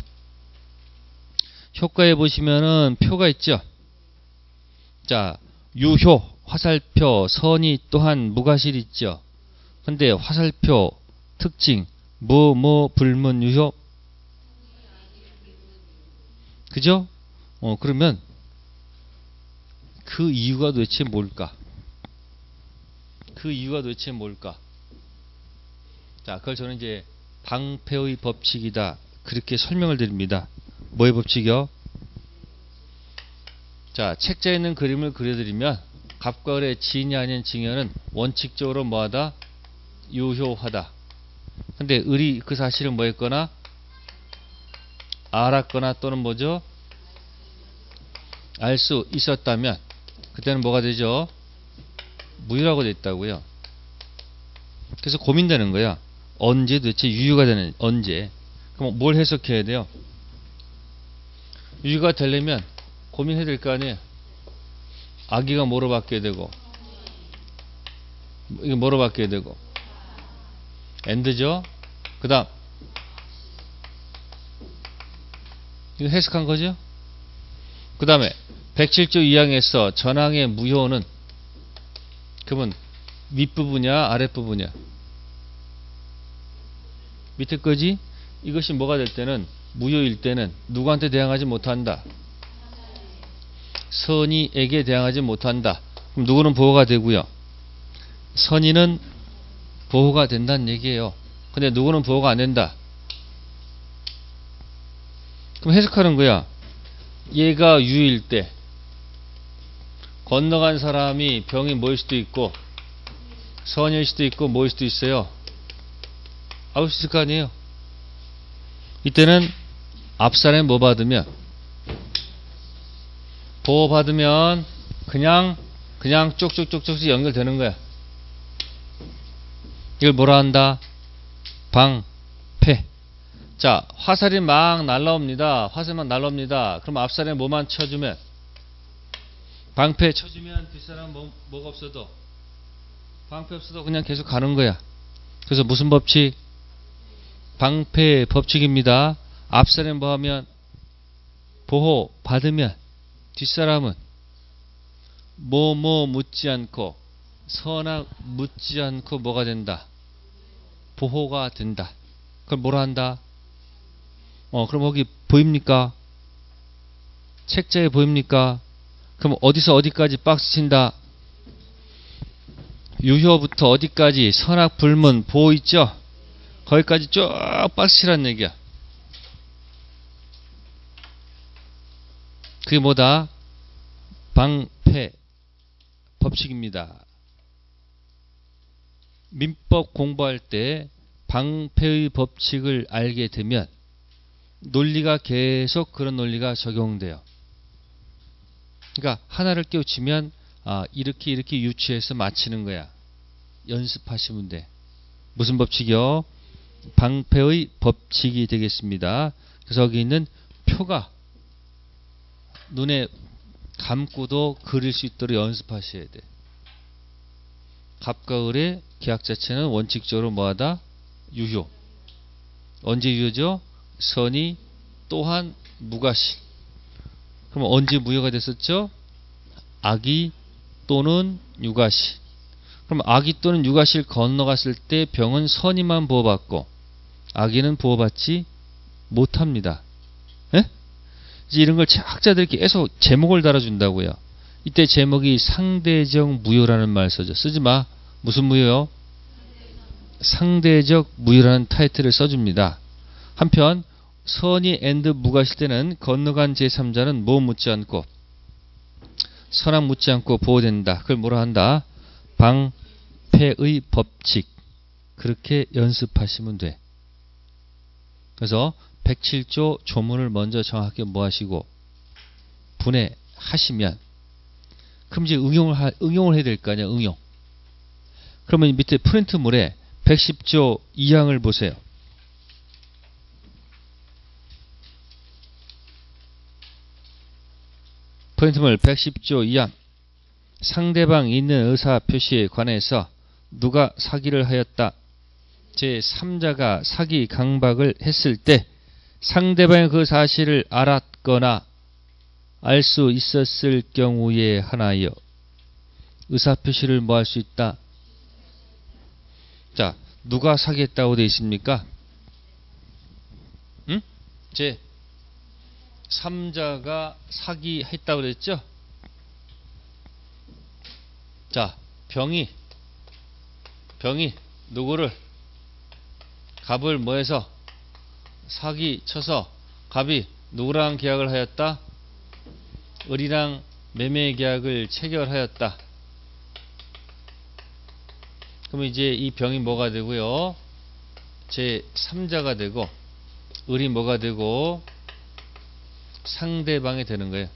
Speaker 1: 효과에 보시면은 표가 있죠? 자, 유효, 화살표, 선이 또한 무가실 있죠? 근데 화살표 특징, 뭐, 뭐, 불문, 유효. 그죠? 어, 그러면 그 이유가 도대체 뭘까? 그 이유가 도대체 뭘까? 자, 그걸 저는 이제 방패의 법칙이다. 그렇게 설명을 드립니다. 뭐의 법칙이요? 자, 책자에 있는 그림을 그려드리면 갑과 을의 진이 아닌 증여는 원칙적으로 뭐하다? 유효하다. 근데 을이 그 사실을 뭐 했거나 알았거나 또는 뭐죠? 알 수 있었다면 그때는 뭐가 되죠? 무효라고 됐다고요. 그래서 고민되는 거야. 언제 도대체 유효가 되는 언제? 그럼 뭘 해석해야 돼요? 유효가 되려면 고민해야 될 거 아니에요. 아기가 뭐로 바뀌어야 되고 이게 뭐로 바뀌어야 되고 엔드죠. 그 다음 이거 해석한 거죠. 그 다음에 백칠 조 이 항에서 전항의 무효는 그러면 윗부분이야 아랫부분이야? 밑에 거지. 이것이 뭐가 될 때는 무효일 때는 누구한테 대항하지 못한다? 선의에게 대항하지 못한다. 그럼 누구는 보호가 되고요. 선의는 보호가 된다는 얘기예요. 근데 누구는 보호가 안 된다. 그럼 해석하는 거야. 얘가 유일 때 건너간 사람이 병이 뭐일 수도 있고 선의일 수도 있고 뭐일 수도 있어요. 알 수 있을 거 아니에요. 이때는 앞사람이 뭐 받으면 보호 받으면 그냥 그냥 쪽쪽쪽쪽 연결되는 거야. 이걸 뭐라 한다? 방패. 자, 화살이 막 날라옵니다. 화살이 막 날라옵니다. 그럼 앞사람이 뭐만 쳐주면 방패 쳐주면 뒷사람은 뭐, 뭐가 없어도 방패 없어도 그냥 계속 가는 거야. 그래서 무슨 법칙? 방패 법칙입니다. 앞사람이 뭐 하면 보호 받으면 뒷사람은 뭐 뭐 묻지 않고 선악 묻지 않고 뭐가 된다? 보호가 된다. 그걸 뭐라 한다? 어, 그럼 거기 보입니까? 책자에 보입니까? 그럼 어디서 어디까지 박스 친다? 유효부터 어디까지 선악 불문 보호 있죠? 거기까지 쭉 박스 치라는 얘기야. 그게 뭐다? 방패 법칙입니다. 민법 공부할 때 방패의 법칙을 알게 되면 논리가 계속 그런 논리가 적용돼요. 그러니까 하나를 깨우치면 아, 이렇게 이렇게 유추해서 맞히는 거야. 연습하시면 돼. 무슨 법칙이요? 방패의 법칙이 되겠습니다. 그래서 여기 있는 표가 눈에 감고도 그릴 수 있도록 연습하셔야 돼. 갑과 을의 계약 자체는 원칙적으로 뭐하다? 유효. 언제 유효죠? 선이 또한 무가실. 그럼 언제 무효가 됐었죠? 악이 또는 유가실. 그럼 악이 또는 유가실 건너갔을 때 병은 선이만 보호받고 악이는 보호받지 못합니다. 예? 이제 이런 걸 학자들이 계속 제목을 달아준다고요. 이때 제목이 상대적 무효라는 말 써줘. 쓰지 마. 무슨 무효요? 상대적 무효라는 타이틀을 써줍니다. 한편 선이 엔드 무가실 때는 건너간 제삼자는 뭐 묻지 않고 선악 묻지 않고 보호된다. 그걸 뭐라 한다? 방패의 법칙. 그렇게 연습하시면 돼. 그래서 백칠 조 조문을 먼저 정확하게 뭐 하시고 분해하시면 그럼 이제 응용을, 하, 응용을 해야 될 거 아니야. 응용. 그러면 밑에 프린트물에 백십 조 이 항을 보세요. 포인트물 백십 조 이 항 상대방 있는 의사 표시에 관해서 누가 사기를 하였다. 제삼 자가 사기 강박을 했을 때 상대방의 그 사실을 알았거나 알 수 있었을 경우에 하나여 의사 표시를 뭐 할 수 있다. 자, 누가 사기했다고 되어 있습니까? 응? 제삼 자가 사기했다고 그랬죠? 자, 병이 병이 누구를 갑을 뭐해서 사기 쳐서 갑이 누구랑 계약을 하였다? 을이랑 매매 계약을 체결하였다. 그럼 이제 이 병이 뭐가 되고요? 제삼 자가 되고 을이 뭐가 되고 상대방이 되는 거예요.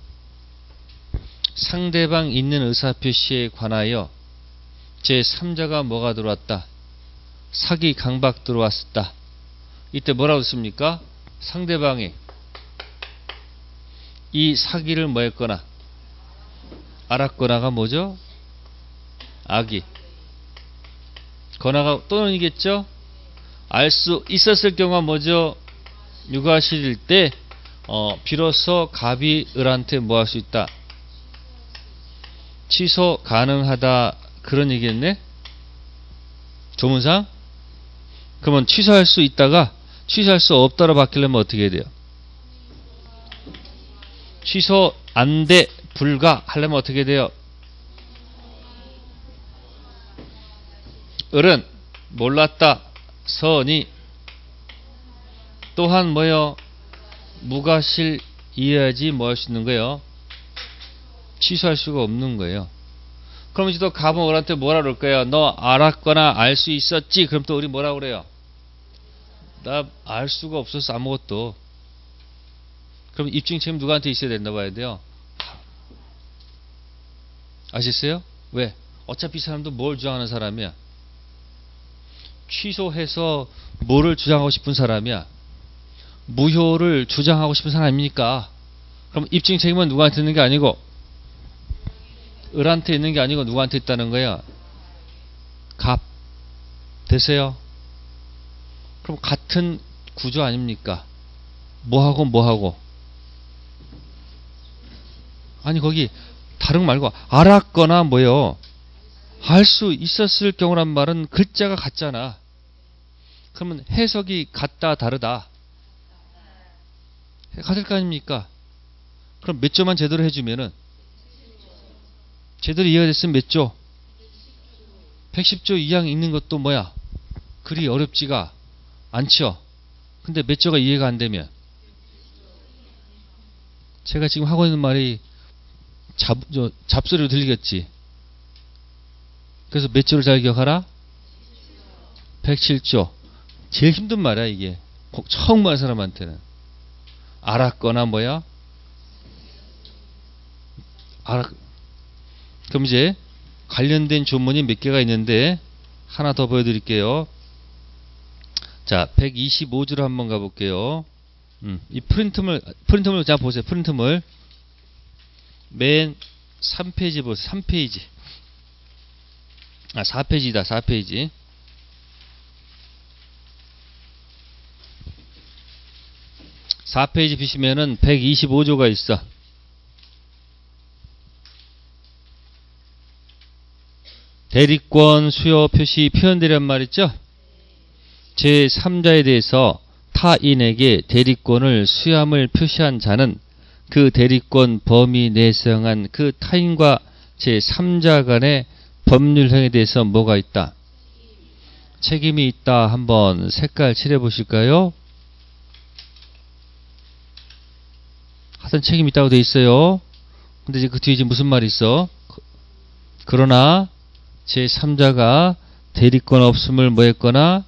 Speaker 1: 상대방 있는 의사표시에 관하여 제삼 자가 뭐가 들어왔다? 사기 강박 들어왔었다. 이때 뭐라고 했습니까? 상대방이 이 사기를 뭐 했거나 알았거나가 뭐죠? 악이 거나가 또는 이겠죠? 알 수 있었을 경우가 뭐죠? 육아실일 때 어, 비로소 갑이 을한테 뭐 할 수 있다? 취소 가능하다. 그런 얘기겠네? 조문상? 그러면 취소할 수 있다가 취소할 수 없다로 바뀌려면 어떻게 해야 돼요? 취소 안 돼, 불가 하려면 어떻게 돼요? 을은 몰랐다, 선이 또한 뭐요? 무과실이어야지 뭐 할 수 있는 거예요? 취소할 수가 없는 거예요. 그럼 이제 또 갑은 을한테 뭐라 그럴 거예요? 너 알았거나 알 수 있었지? 그럼 또 을이 뭐라 그래요? 나 알 수가 없었어, 아무것도. 그럼 입증 책임 누구한테 있어야 된다 봐야 돼요? 아셨어요? 왜? 어차피 이 사람도 뭘 주장하는 사람이야? 취소해서 뭐를 주장하고 싶은 사람이야? 무효를 주장하고 싶은 사람입니까? 그럼 입증 책임은 누구한테 있는 게 아니고 을한테 있는 게 아니고 누구한테 있다는 거야? 갑. 됐어요? 그럼 같은 구조 아닙니까? 뭐하고 뭐하고? 아니 거기 다른 거 말고 알았거나 뭐요? 알 수 있었을 경우란 말은 글자가 같잖아. 그러면 해석이 같다 다르다? 같을 거 아닙니까? 그럼 몇 조만 제대로 해주면은 제대로 이해가 됐으면 몇 조? 백십 조 이항 읽는 것도 뭐야? 그리 어렵지가 않죠. 근데 몇 조가 이해가 안 되면 제가 지금 하고 있는 말이 잡, 저, 잡소리로 들리겠지. 그래서 몇 조를 잘 기억하라? 백칠 조. 제일 힘든 말이야 이게. 처음 본 사람한테는. 알았거나 뭐야? 알아. 그럼 이제 관련된 조문이 몇 개가 있는데 하나 더 보여드릴게요. 자, 백이십오 조로 한번 가볼게요. 음, 이 프린트물, 프린트물 자 보세요. 프린트물 맨 삼 페이지 보세요. 삼 페이지. 아, 사 페이지다. 사 페이지. 사 페이지 비시면은 백이십오 조가 있어. 대리권 수요 표시 표현되란 말이죠. 제삼 자에 대해서 타인에게 대리권을 수여함을 표시한 자는 그 대리권 범위 내성한 그 타인과 제삼 자 간의 법률형에 대해서 뭐가 있다? 책임이 있다. 한번 색깔 칠해 보실까요? 하여튼 책임이 있다고 돼 있어요. 근데 이제 그 뒤에 이제 무슨 말이 있어? 그러나 제삼 자가 대리권 없음을 뭐 했거나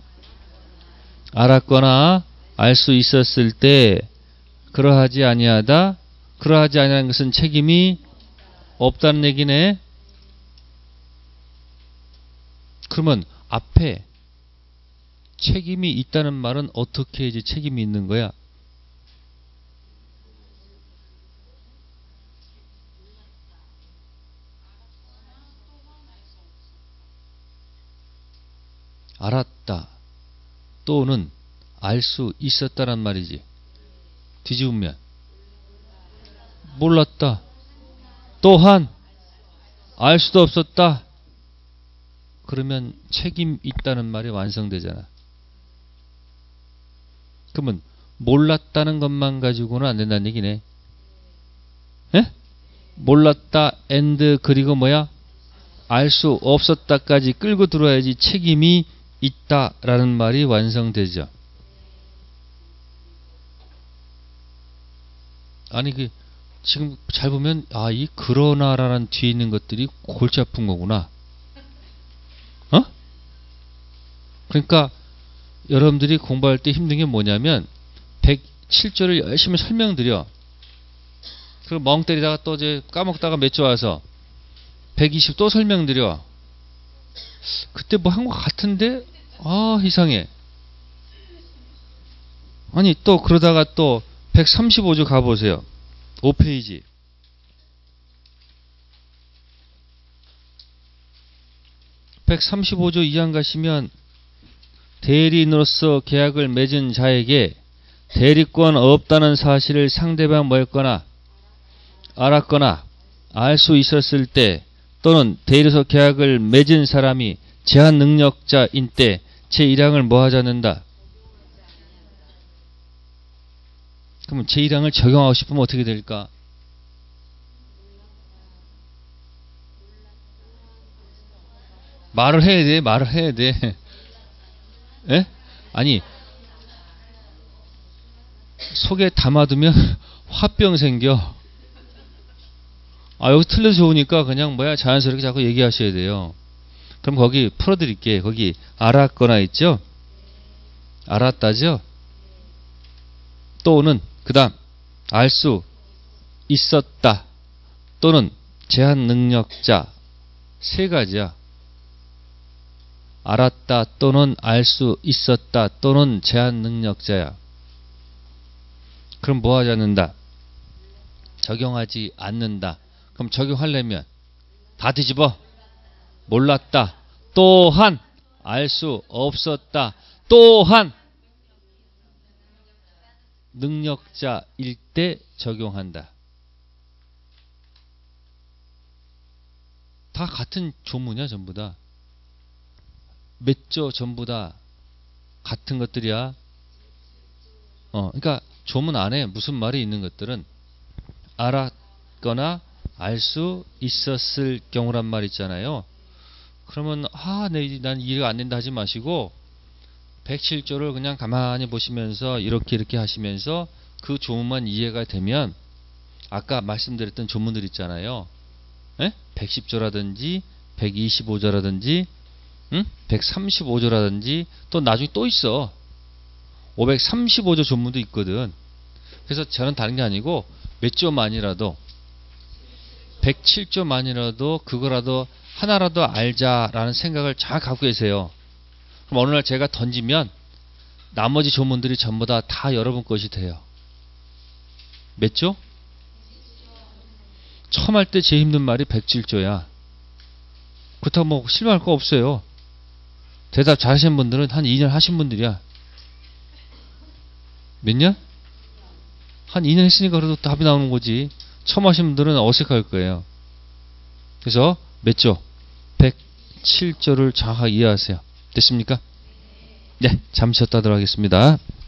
Speaker 1: 알았거나 알 수 있었을 때 그러하지 아니하다. 그러하지 아니하는 것은 책임이 없다는 얘기네. 그러면 앞에 책임이 있다는 말은 어떻게 이제 책임이 있는 거야? 알았다 또는 알 수 있었다란 말이지. 뒤집으면 몰랐다 또한 알 수도 없었다. 그러면 책임 있다는 말이 완성되잖아. 그러면 몰랐다는 것만 가지고는 안 된다는 얘기네. 예? 몰랐다 and 그리고 뭐야? 알 수 없었다까지 끌고 들어야지 책임이 있다라는 말이 완성되죠. 아니 그 지금 잘 보면 아 이 그러나라는 뒤에 있는 것들이 골치 아픈 거구나. 어? 그러니까 여러분들이 공부할 때 힘든 게 뭐냐면 백칠 조를 열심히 설명드려. 그리고 멍 때리다가 또 이제 까먹다가 몇 조 와서 백이십 또 설명드려. 그때 뭐 한 것 같은데 아 이상해. 아니 또 그러다가 또 백삼십오 조 가보세요. 오 페이지. 백삼십오 조 이 장 가시면 대리인으로서 계약을 맺은 자에게 대리권 없다는 사실을 상대방 뭐였거나 알았거나 알 수 있었을 때 또는 대리로서 계약을 맺은 사람이 제한 능력자인 때 제일 항을 뭐 하지 않는다? 그러면 제일 항을 적용하고 싶으면 어떻게 될까? 말을 해야 돼. 말을 해야 돼. 에? 아니 속에 담아두면 화병 생겨. 아 여기 틀려서 좋으니까 그냥 뭐야 자연스럽게 자꾸 얘기하셔야 돼요. 그럼 거기 풀어드릴게. 거기 알았거나 있죠? 알았다죠? 또는 그 다음 알 수 있었다 또는 제한 능력자 세 가지야. 알았다 또는 알 수 있었다 또는 제한 능력자야. 그럼 뭐 하지 않는다? 적용하지 않는다. 그럼 적용하려면 다 뒤집어. 몰랐다 또한 알 수 없었다 또한 능력자일 때 적용한다. 다 같은 조문이야 전부 다. 몇 조 전부 다 같은 것들이야. 어, 그러니까 조문 안에 무슨 말이 있는 것들은 알았거나 알 수 있었을 경우란 말 있잖아요. 그러면 아, 네, 난 이해가 안 된다 하지 마시고 백칠 조를 그냥 가만히 보시면서 이렇게 이렇게 하시면서 그 조문만 이해가 되면 아까 말씀드렸던 조문들 있잖아요. 에? 백십 조라든지 백이십오 조라든지 응? 백삼십오 조라든지 또 나중에 또 있어. 오백삼십오 조 조문도 있거든. 그래서 저는 다른 게 아니고 몇 조만이라도 백칠 조만이라도 그거라도 하나라도 알자라는 생각을 잘 갖고 계세요. 그럼 어느 날 제가 던지면 나머지 조문들이 전부 다, 다 여러분 것이 돼요. 몇 조? 처음 할 때 제일 힘든 말이 백칠 조야. 그렇다고 뭐 실망할 거 없어요. 대답 잘하시는 분들은 한 이 년 하신 분들이야. 몇 년? 한 이 년 했으니까 그래도 답이 나오는 거지. 처음 하신 분들은 어색할 거예요. 그래서 몇 조? 백칠 조를 정확하게 이해하세요. 됐습니까? 네, 잠시 쉬었다 하도록 하겠습니다.